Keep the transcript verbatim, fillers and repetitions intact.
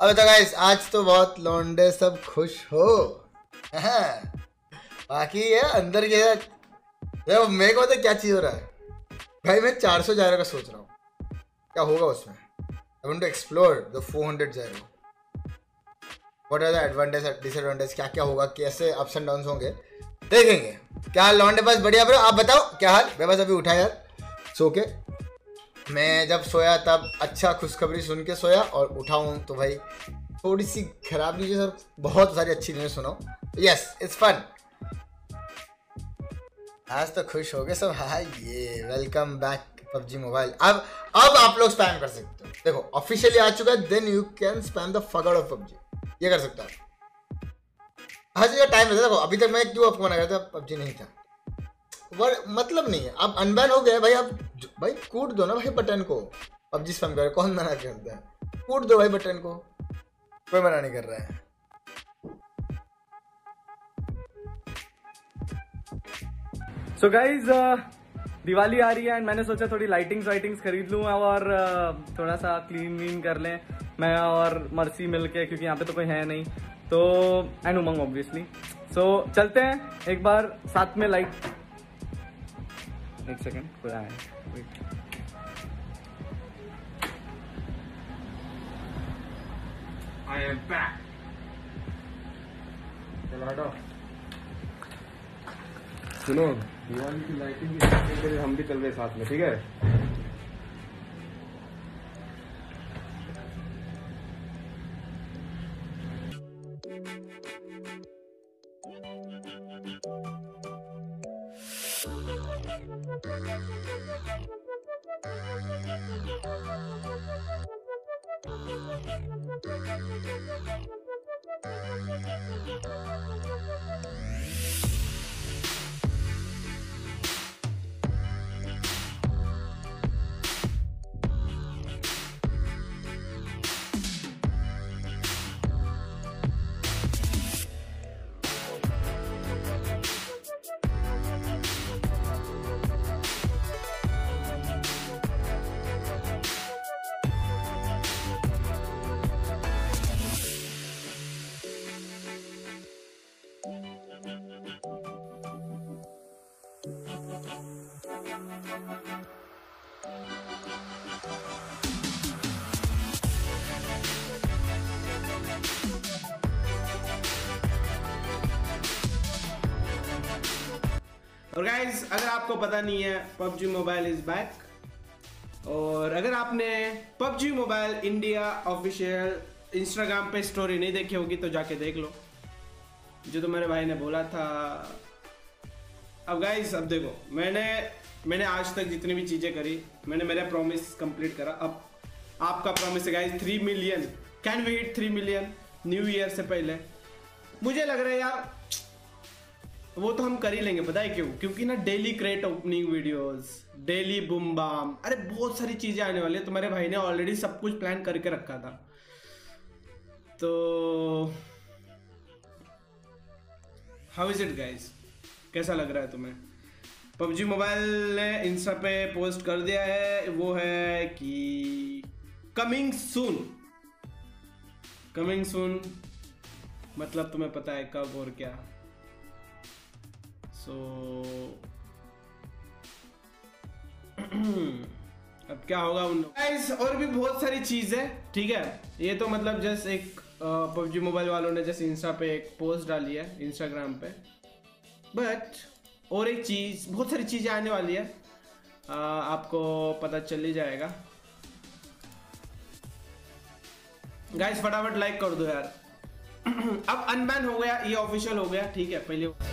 अब तो गाइस आज तो बहुत लौंडे सब खुश हो। बाकी ये अंदर के देखो मेरे को तो क्या चीज हो रहा है भाई, मैं चार सौ जायरो का सोच रहा हूँ, क्या होगा उसमें। I want to explore the four hundred gyro. What are the advantage disadvantage, क्या क्या होगा, कैसे अप्स एंड डाउन्स होंगे, देखेंगे। क्या हाल लौंडे बस बढ़िया ब्रो, आप बताओ क्या हाल। मैं बस अभी उठा यार सो के। मैं जब सोया तब अच्छा खुशखबरी सुन के सोया और उठा हूँ तो भाई थोड़ी सी खराब न्यूज़ और बहुत सारी अच्छी न्यूज़ सुनाओ। Yes it's fun. आज तो खुश हो गए सब। हाय ये वेलकम बैक पबजी मोबाइल। अब अब आप लोग स्पैम कर सकते हो, देखो ऑफिशियली आ चुका है। Then you can spam the fuck out of PUBG, ये कर सकते हो। हर जगह टाइम रहता है। देखो अभी तक मैं क्यों आपको मना करता, पबजी नहीं था, वर्ड मतलब नहीं है। अब अनबैन हो गया भाई, अब भाई कूट दो ना भाई बटन को। पबजी स्पैम करे कौन मना करता है, कूट दो भाई बटन को, कोई मना नहीं कर रहा है। So so guys uh, Diwali आ रही है एंड मैंने सोचा थोड़ी लाइटिंग्स वाइटिंग्स खरीद लूँ और uh, थोड़ा सा क्लीन व्लीन कर लें मैं और मर्सी मिलके, क्योंकि यहाँ पे तो कोई है नहीं। तो एंड उमंग ऑब्वियसली। सो चलते हैं एक बार साथ में। लाइट एक सेकेंड कोई आया है, आई एम बैक। चलो हटो। सुनो दिवाली की लाइटिंग के लिए हम भी चल रहे साथ में, ठीक है। और गाइज अगर आपको पता नहीं है, पबजी मोबाइल इज बैक। और अगर आपने PUBG mobile India official Instagram पे स्टोरी नहीं देखी होगी तो जाके देख लो, जो तो मेरे भाई ने बोला था। अब गाइज अब देखो, मैंने मैंने आज तक जितनी भी चीज़ें करी, मैंने मेरा प्रॉमिस कंप्लीट करा। अब आपका प्रॉमिस है guys three million. Can we hit three million new year से पहले? मुझे लग रहा है यार वो तो हम कर ही लेंगे। पता है क्यों? क्योंकि ना daily crate opening videos, daily boom bam, अरे बहुत सारी चीजें आने वाली है। तो मेरे भाई ने ऑलरेडी सब कुछ प्लान करके रखा था। तो हाउ इज इट गाइज, कैसा लग रहा है तुम्हें? पबजी मोबाइल ने इंस्टा पे पोस्ट कर दिया है, वो है कि कमिंग सून। कमिंग सून मतलब तुम्हें पता है कब और क्या। सो so, अब क्या होगा उन गाइस, और भी बहुत सारी चीज है, ठीक है। ये तो मतलब जस्ट एक पबजी मोबाइल वालों ने जैसे इंस्टा पे एक पोस्ट डाली है, इंस्टाग्राम पे। बट और एक चीज, बहुत सारी चीजें आने वाली है, आ, आपको पता चल ही जाएगा। गाइस फटाफट लाइक कर दो यार। अब अनबैन हो गया, ये ऑफिशियल हो गया, ठीक है। पहले